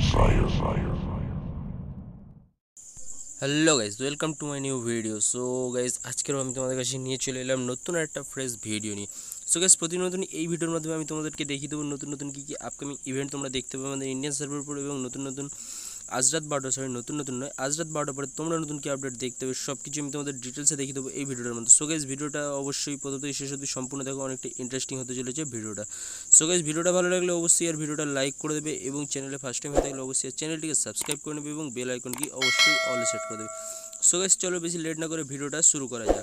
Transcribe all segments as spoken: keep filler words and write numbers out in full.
Hello guys, welcome to my new video. So guys, আজকেরও আমি তোমাদের কাছে নিয়ে চলে এলাম নতুন একটা ফ্রেশ ভিডিও নিয়ে। সো গাইজ, প্রতিনিয়ত এই ভিডিওর মাধ্যমে আমি তোমাদেরকে দেখিয়ে দেবো নতুন নতুন কী কী আপকামিং ইভেন্ট তোমরা দেখতে পাবে আমাদের ইন্ডিয়ান সার্ভারের উপর, এবং নতুন নতুন আজ রাত বারোটা সরি নতুন নতুন নয় আজ রাত বারোটার পরে তোমরা নতুন কি আপডেট দেখতে হবে সব কিছু আমি তোমাদের ডিটেলসে দেখিয়ে দেবো এই ভিডিওটার মধ্যে। সো গাইজ, ভিডিওটা অবশ্যই প্রথমে শেষ অবধি সম্পূর্ণ দেখো, অনেকটা ইন্টারেস্টিং হতে চলেছে ভিডিওটা। সো গাইজ, ভিডিওটা ভালো লাগলে অবশ্যই আর ভিডিওটা লাইক করে দেবে, এবং চ্যানেলে ফার্স্ট টাইম হয়ে থাকলে অবশ্যই চ্যানেলটিকে সাবস্ক্রাইব করে নেবে এবং বেল আইকন কি অবশ্যই অল সেট করে দেবে। সো গাইস, চলো বেশি লেট না করে ভিডিওটা শুরু করা যাক।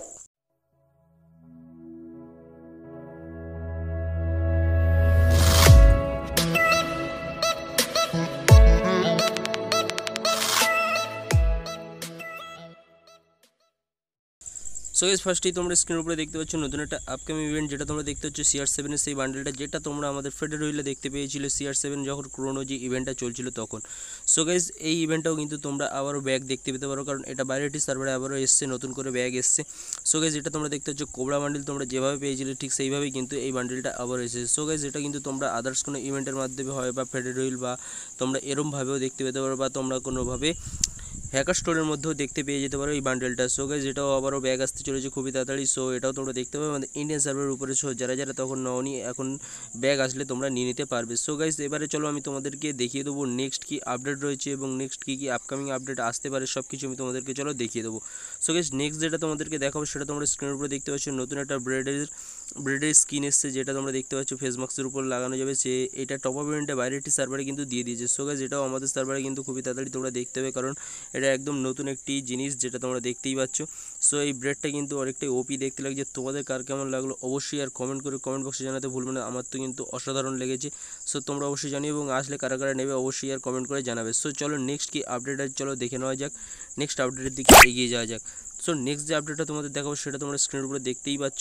সো গাইস, ফার্স্টেই তোমরা স্ক্রিনের উপরে দেখতে পাচ্ছ নতুন একটা আপকামিং ইভেন্ট, যেটা তোমরা দেখতে পাচ্ছ সিআর সেভেনের সেই বান্ডেলটা, যেটা তোমরা আমাদের ফেডারেল হুইলে দেখতে পেয়েছিলে সিআর সেভেন যখন ক্রোনো যে ইভেন্টটা চলছিল তখন। সো গাইস, এই ইভেন্টটাও কিন্তু তোমরা আবারও ব্যাগ দেখতে পেতে পারো, কারণ এটা বাইরেটি সার্ভারে আবারও এসছে, নতুন করে ব্যাগ এসছে। সো গাইস, এটা তোমরা দেখতে পাচ্ছ কোবরা বান্ডেল, তোমরা যেভাবে পেয়েছিলে ঠিক সেইভাবেই কিন্তু এই বান্ডেলটা আবার এসেছে। সো গাইস, এটা কিন্তু তোমরা আদার্স কোনো ইভেন্টের মাধ্যমে হয় বা ফেডারেল হুইল বা তোমরা এরমভাবেও দেখতে পেতে পারো, বা তোমরা কোনোভাবে হ্যাকার স্টোরের মধ্যেও দেখতে পেয়ে যেতে পারো এই বান্ডেলটা। সো গাইস, এটাও আবারও ব্যাগ আসতে চলেছে খুবই তাড়াতাড়ি। সো এটাও তোমরা দেখতে পাবে আমাদের ইন্ডিয়ান সার্ভারের উপরে। সো যারা যারা তখন নওনি, এখন ব্যাগ আসলে তোমরা নিয়ে নিতে পারবে। সো গাইস, এবারে চলো আমি তোমাদেরকে দেখিয়ে দেবো নেক্সট কী আপডেট রয়েছে এবং নেক্সট কী কী আপকামিং আপডেট আসতে পারে সব কিছু আমি তোমাদেরকে চলো দেখিয়ে দেবো। সো গাইস, নেক্সট যেটা তোমাদেরকে দেখাবো সেটা তোমরা স্ক্রিনের উপরে দেখতে পাচ্ছ নতুন একটা ব্রেডের ব্রেডের স্কিন এসছে, যেটা তোমরা দেখতে পাচ্ছ ফেস মাস্কের উপর লাগানো যাবে। সে এটা টপ আপ ইভেন্টে বাইরের একটি সার্ভারে কিন্তু দিয়ে দিয়েছে। সো গাইস, এটাও আমাদের সার্ভারে কিন্তু খুবই তাড়াতাড়ি তোমরা দেখতে হবে, কারণ এটা একদম নতুন একটি জিনিস যেটা তোমরা দেখতেই পাচ্ছ। সো এই ব্রেডটা কিন্তু অনেকটাই ওপি দেখতে লাগছে। তোমাদের কার কেমন লাগলো অবশ্যই আর কমেন্ট করে কমেন্ট বক্সে জানাতে ভুলবে না। আমার তো কিন্তু অসাধারণ লেগেছে। সো তোমরা অবশ্যই জানিও, এবং আসলে কারা কারা নেবে অবশ্যই আর কমেন্ট করে জানাবে। সো চলো নেক্সট কি আপডেট আছে চলো দেখে নেওয়া যাক, নেক্সট আপডেটের দিকে এগিয়ে যাওয়া যাক। সো নেক্সট যে আপডেটটা তোমাদের দেখাবো সেটা তোমরা স্ক্রিনের উপরে দেখতেই পাচ্ছ,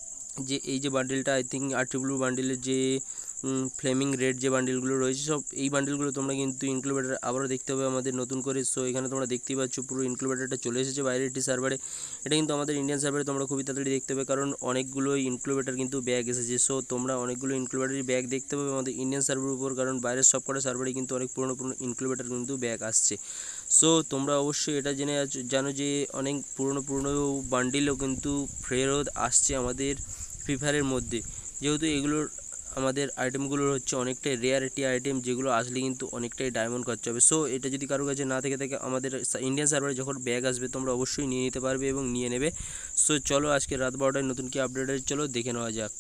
যে এই যে বান্ডেলটা আই থিঙ্ক আর ট্রিপল বান্ডেলের যে ফ্লেমিং রেড যে বান্ডেলগুলো রয়েছে, সব এই বান্ডেলগুলো তোমরা কিন্তু ইনক্লুবেটার আবারও দেখতে হবে আমাদের নতুন করে। সো এখানে তোমরা দেখতেই পাচ্ছ পুরো ইনক্লুবেটারটা চলে এসেছে বাইরের একটি সার্ভারে। এটা কিন্তু আমাদের ইন্ডিয়ান সার্ভারে তোমরা খুবই তাড়াতাড়ি দেখতে হবে, কারণ অনেকগুলো ইনক্লুবেটার কিন্তু ব্যাগ এসেছে। সো তোমরা অনেকগুলো ইনক্লুবেটারই ব্যাগ দেখতে পাবে আমাদের ইন্ডিয়ান সার্ভারের উপর, কারণ বাইরের সব কটা সার্ভারে কিন্তু অনেক পুরনো পুরনো ইনক্লুবেটার কিন্তু ব্যাগ আসছে। সো তোমরা অবশ্যই এটা জেনে জানো যে অনেক পুরনো পুরনো বান্ডিলও কিন্তু ফেরত আসছে আমাদের ফ্রি ফায়ারের মধ্যে, যেহেতু এগুলোর আমাদের আইটেমগুলো হচ্ছে অনেকটাই রেয়ারিটি আইটেম, যেগুলো আসলে কিন্তু অনেকটাই ডায়মন্ড খরচা হবে। সো এটা যদি কারো কাছে না থেকে থাকে আমাদের ইন্ডিয়ান সার্ভারে যখন ব্যাগ আসবে তোমরা অবশ্যই নিয়ে নিতে পারবে এবং নিয়ে নেবে। সো চলো আজকে রাত বারোটায় নতুন কি আপডেট আছে চলো দেখে নেওয়া যাক।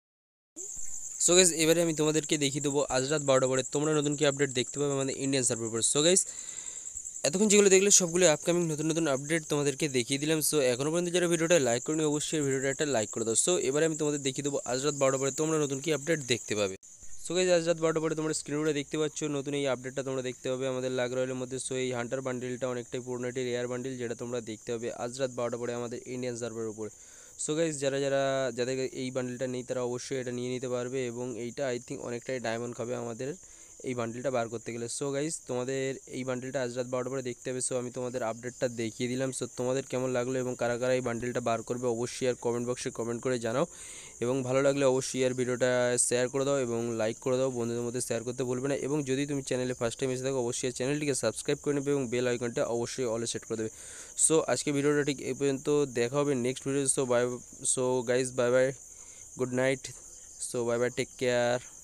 সো গাইস, এবারে আমি তোমাদেরকে দেখিয়ে দেবো আজ রাত বারোটা পরে তোমরা নতুন কি আপডেট দেখতে পাবে আমাদের ইন্ডিয়ান সার্ভার উপর। সো গাইস, এতক্ষণ যেগুলো দেখলে সবগুলো আপকামিং নতুন নতুন আপডেট তোমাদেরকে দেখিয়ে দিলাম। সো এখনও পর্যন্ত যারা ভিডিওটা লাইক করেনি অবশ্যই ভিডিওটা একটা লাইক করে দাও। সো এবারে আমি তোমাদের দেখিয়ে দেবো আজ রাত বারোটা পরে তোমরা নতুন কি আপডেট দেখতে পাবে। সো গাইস, আজ রাত বারোটা পরে তোমরা স্ক্রিনে দেখতে পাচ্ছ নতুন এই আপডেটটা তোমরা দেখতে পাবে আমাদের লাগ রয়েলের মধ্যে। সো এই হান্টার বান্ডিলটা অনেকটাই পুরনো একটি রেয়ার বান্ডিল, যেটা তোমরা দেখতে পাবে আজ রাত বারোটা পরে আমাদের ইন্ডিয়ান সার্ভারের উপরে। সো গাইস, যারা যারা যাদের এই বান্ডিলটা নেই তারা অবশ্যই এটা নিয়ে নিতে পারবে, এবং এইটা আই থিঙ্ক অনেকটাই ডায়মন্ড খাবে আমাদের এই বান্ডিলটা বার করতে গেলে। সো গাইস, তোমাদের এই বান্ডিলটা আজ রাত বারোটা পরে দেখতে হবে। সো আমি তোমাদের আপডেটটা দেখিয়ে দিলাম। সো তোমাদের কেমন লাগলো এবং কারা কারা এই বান্ডিলটা বার করবে অবশ্যই আর কমেন্ট বক্সে কমেন্ট করে জানাও, এবং ভালো লাগলে অবশ্যই আর ভিডিওটা শেয়ার করে দাও এবং লাইক করে দাও, বন্ধুদের মধ্যে শেয়ার করতে ভুলবে না। এবং যদি তুমি চ্যানেলে ফার্স্ট টাইম এসে থাকো অবশ্যই চ্যানেলটিকে সাবস্ক্রাইব করে নেবে এবং বেল আইকনটা অবশ্যই অলে সেট করে দেবে। সো আজকে ভিডিওটা ঠিক এই পর্যন্ত, দেখা হবে next video. So bye. So guys, bye bye, good night. So bye bye, take care.